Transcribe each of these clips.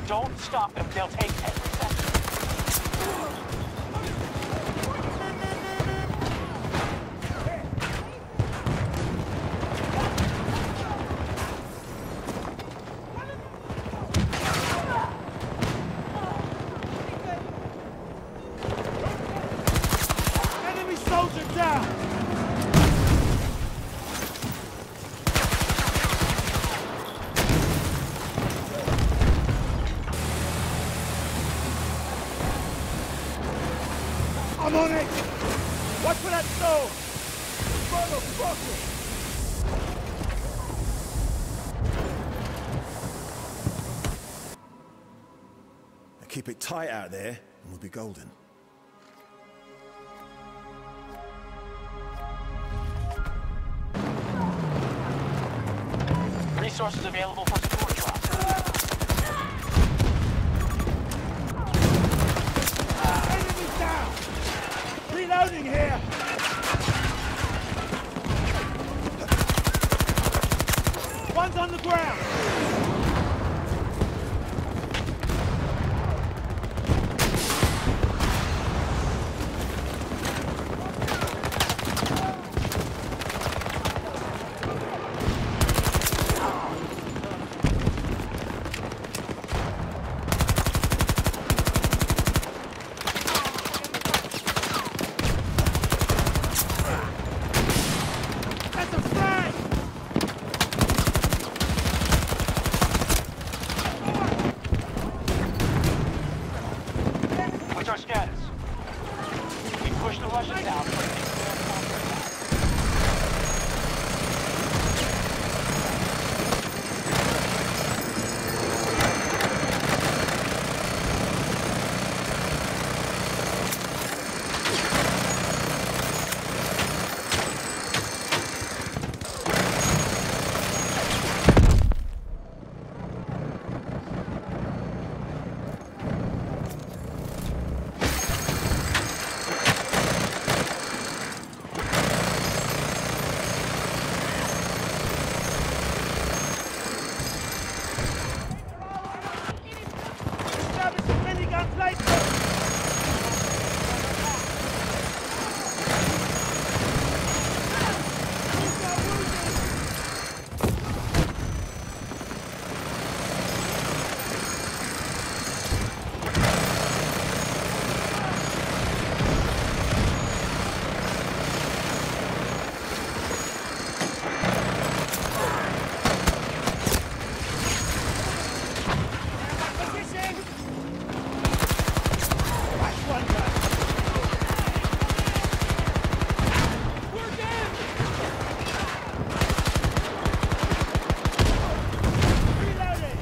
don't stop them, they'll take every second. Enemy soldier down! I'm on it! Watch for that stone! Motherfucker! Now keep it tight out there, and we'll be golden. Resources available for support drops. Enemies down! Reloading here! One's on the ground! That's a frag! What's our status? We pushed the Russians out, but Establish a minigun placement! Position! Watch one guy! We're dead! Reloading!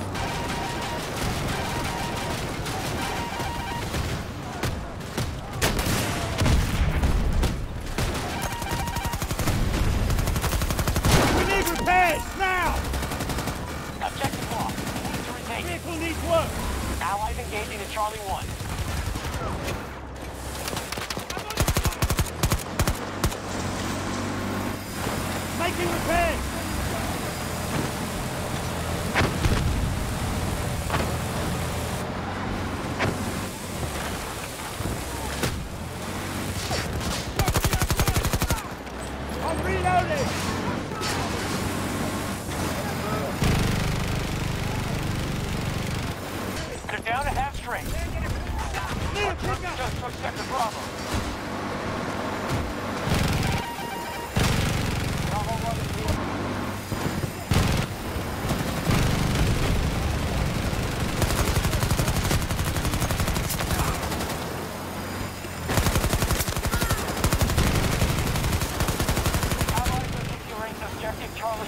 We need repairs, now! objective lost. To retain it. Vehicle needs work! Allies engaging at Charlie 1. Making repairs! I'm reloading! They're down to half strength. Need a pickup! Just took sector Bravo. Bravo 1 is moving. Allies are securing objective Charlie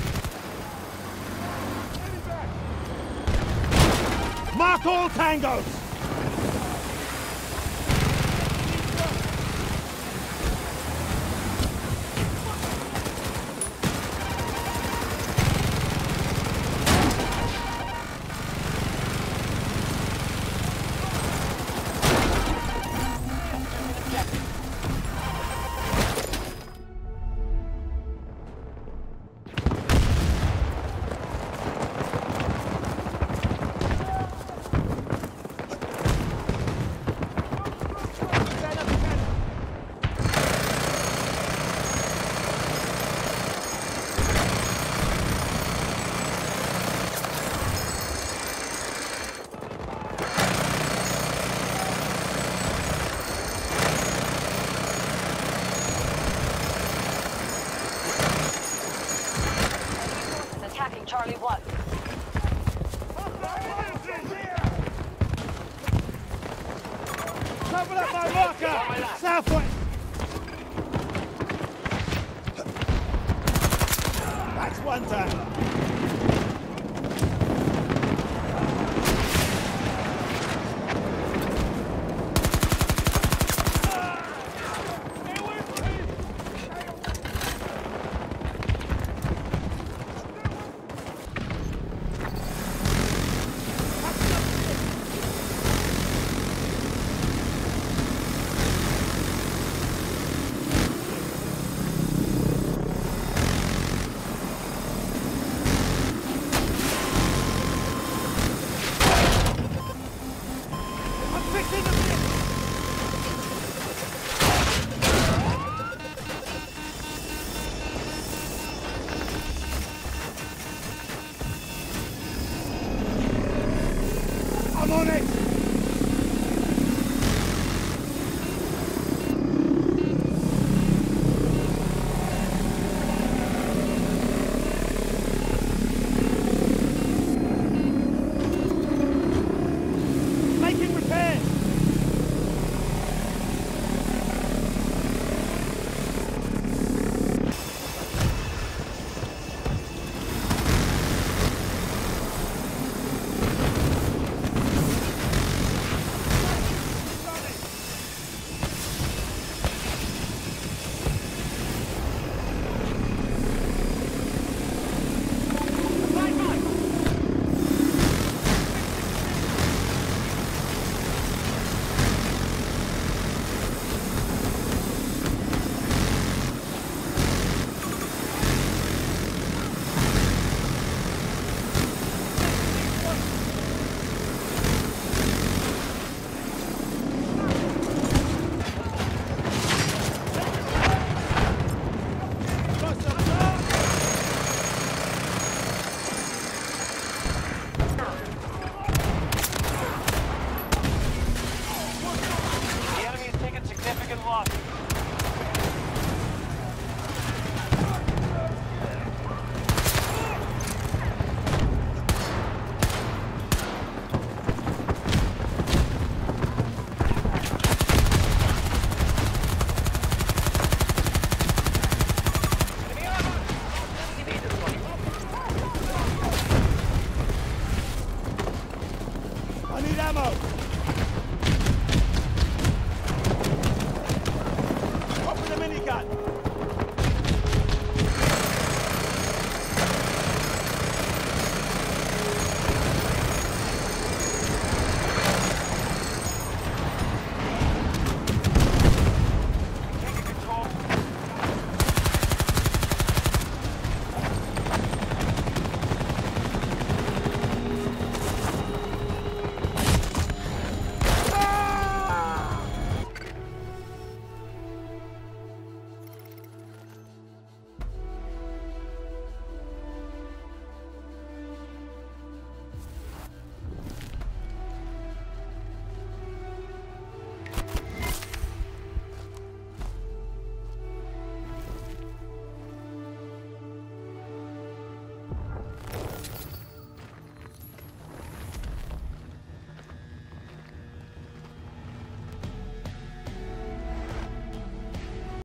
1. Mark all tangos! halfway! That's one down. I'm on it! Making repairs! The enemy has taken significant losses. I need ammo! Up with the minigun!